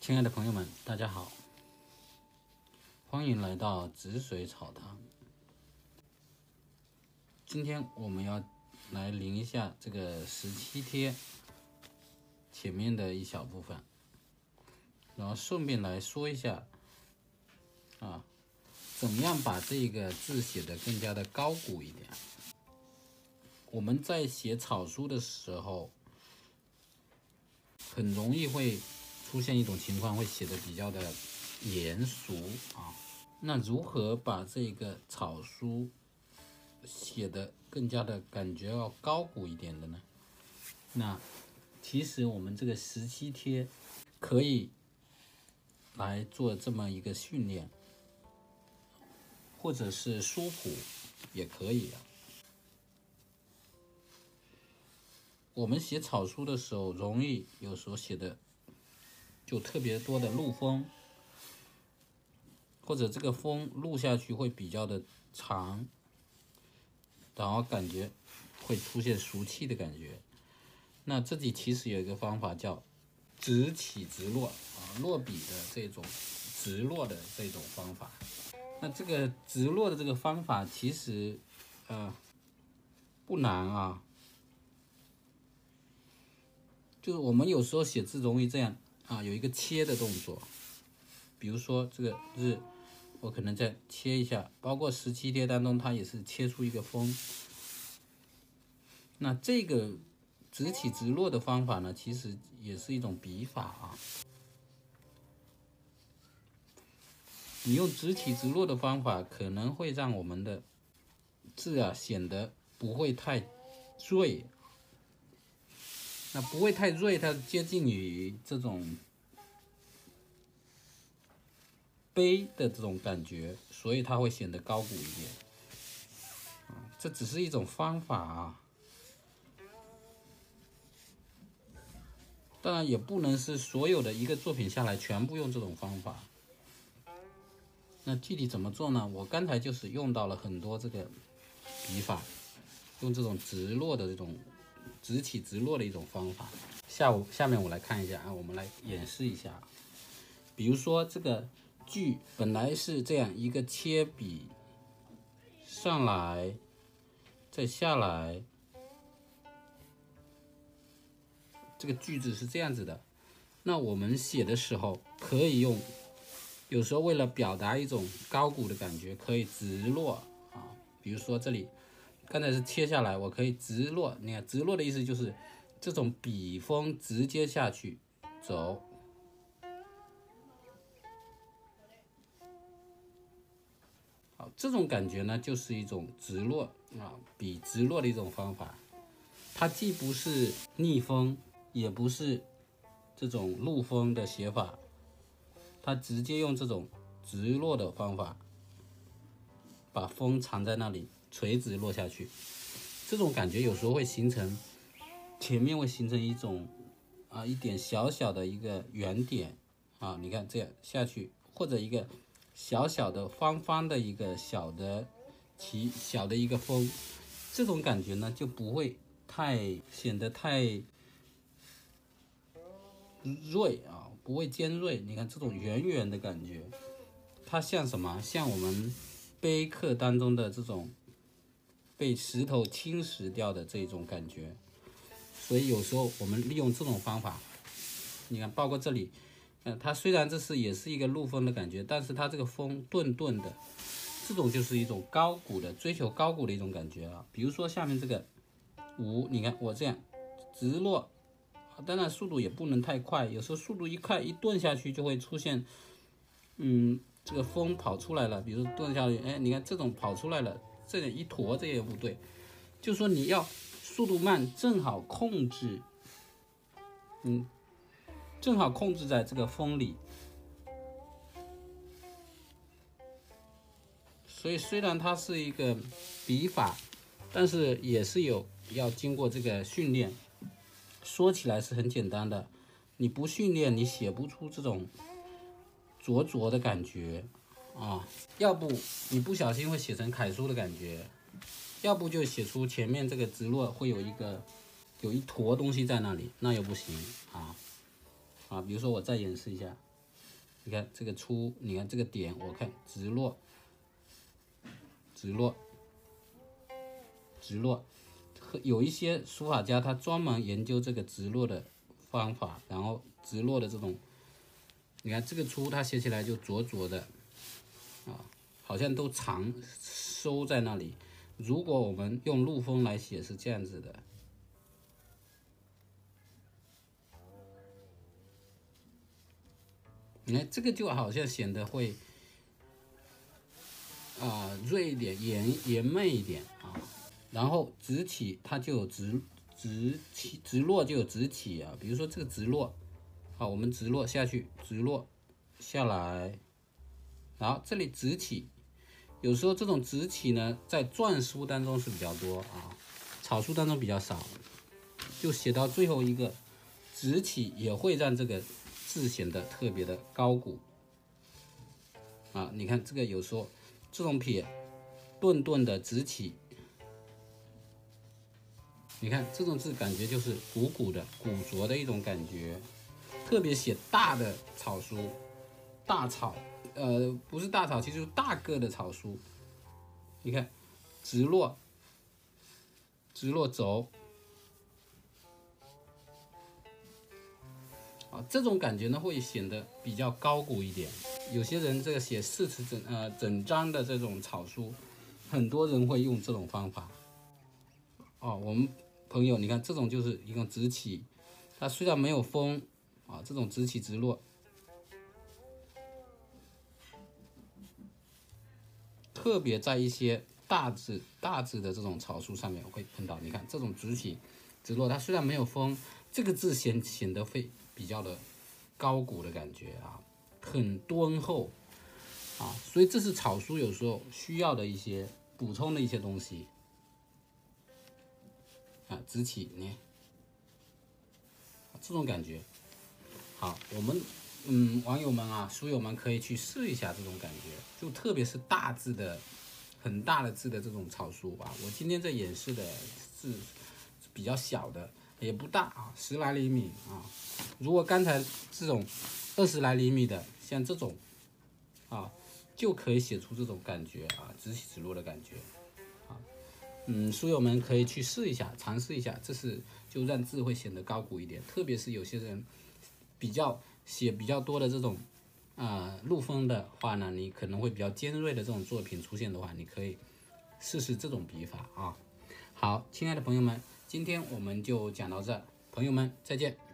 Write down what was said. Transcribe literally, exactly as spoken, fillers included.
亲爱的朋友们，大家好，欢迎来到止水草堂。今天我们要来临一下这个十七贴前面的一小部分，然后顺便来说一下啊，怎么样把这个字写得更加的高古一点。我们在写草书的时候，很容易会出现一种情况，会写的比较的严肃啊。那如何把这个草书写的更加的感觉要高古一点的呢？那其实我们这个十七贴可以来做这么一个训练，或者是书谱也可以啊。我们写草书的时候，容易有时候写的就特别多的录风，或者这个风录下去会比较的长，然后感觉会出现俗气的感觉。那这里其实有一个方法叫直起直落啊，落笔的这种直落的这种方法。那这个直落的这个方法其实呃不难啊，就是我们有时候写字容易这样啊，有一个切的动作，比如说这个日，我可能再切一下，包括十七贴当中，它也是切出一个风。那这个直起直落的方法呢，其实也是一种笔法啊。你用直起直落的方法，可能会让我们的字啊显得不会太锐。那不会太锐，它接近于这种碑的这种感觉，所以它会显得高古一点。这只是一种方法啊，当然也不能是所有的一个作品下来全部用这种方法。那具体怎么做呢？我刚才就是用到了很多这个笔法，用这种直落的这种直起直落的一种方法。下午下面我来看一下啊，我们来演示一下。比如说这个句本来是这样一个切笔上来，再下来，这个句子是这样子的。那我们写的时候可以用，有时候为了表达一种高古的感觉，可以直落啊。比如说这里刚才是切下来，我可以直落。你看直落的意思就是这种笔锋直接下去走。好，这种感觉呢，就是一种直落啊，笔直落的一种方法。它既不是逆风，也不是这种陆风的写法，它直接用这种直落的方法，把风藏在那里，垂直落下去。这种感觉有时候会形成，前面会形成一种啊一点小小的一个圆点啊，你看这样下去，或者一个小小的方方的一个小的其小的一个风，这种感觉呢就不会太显得太锐啊，不会尖锐。你看这种圆圆的感觉，它像什么？像我们碑刻当中的这种被石头侵蚀掉的这种感觉。所以有时候我们利用这种方法，你看包括这里，呃，它虽然这是也是一个陆风的感觉，但是它这个风顿顿的，这种就是一种高古的追求高古的一种感觉啊。比如说下面这个五，你看我这样直落，当然速度也不能太快，有时候速度一快一顿下去就会出现，嗯，这个风跑出来了，比如顿下去，哎，你看这种跑出来了，这个一坨这也不对，就说你要速度慢，正好控制，嗯，正好控制在这个风里。所以虽然它是一个笔法，但是也是有要经过这个训练。说起来是很简单的，你不训练，你写不出这种灼灼的感觉啊。要不你不小心会写成楷书的感觉，要不就写出前面这个直落会有一个有一坨东西在那里，那又不行啊啊！比如说我再演示一下， 你看这个粗，你看这个点，我看直落，直落，直落。有一些书法家他专门研究这个直落的方法，然后直落的这种，你看这个粗，它写起来就浊浊的，啊，好像都长收在那里。如果我们用陆风来写是这样子的，你看这个就好像显得会啊、呃、锐一点，严严媚一点啊。然后直起它就有直直起，直落就有直起啊。比如说这个直落，好，我们直落下去，直落下来，然后这里直起。有时候这种直起呢，在篆书当中是比较多啊，草书当中比较少。就写到最后一个直起，也会让这个字显得特别的高古啊。你看这个有时候这种撇顿顿的直起。你看这种字感觉就是鼓鼓的、古拙的一种感觉，特别写大的草书，大草，呃，不是大草，其实就是大个的草书。你看，直落，直落轴，啊，这种感觉呢会显得比较高古一点。有些人这个写四词整呃整章的这种草书，很多人会用这种方法。哦，我们朋友，你看这种就是一个直起，它虽然没有锋啊，这种直起直落，特别在一些大字大字的这种草书上面会碰到。你看这种直起直落，它虽然没有锋，这个字显显得会比较的高古的感觉啊，很敦厚啊，所以这是草书有时候需要的一些补充的一些东西。啊，直起，你这种感觉，好，我们嗯网友们啊，书友们可以去试一下这种感觉，就特别是大字的、很大的字的这种草书啊。我今天在演示的字比较小的，也不大啊，十来厘米啊。如果刚才这种二十来厘米的，像这种啊，就可以写出这种感觉啊，直起直落的感觉。嗯，书友们可以去试一下，尝试一下，这是就让字会显得高古一点。特别是有些人比较写比较多的这种啊、呃、陆风的话呢，你可能会比较尖锐的这种作品出现的话，你可以试试这种笔法啊。好，亲爱的朋友们，今天我们就讲到这，朋友们再见。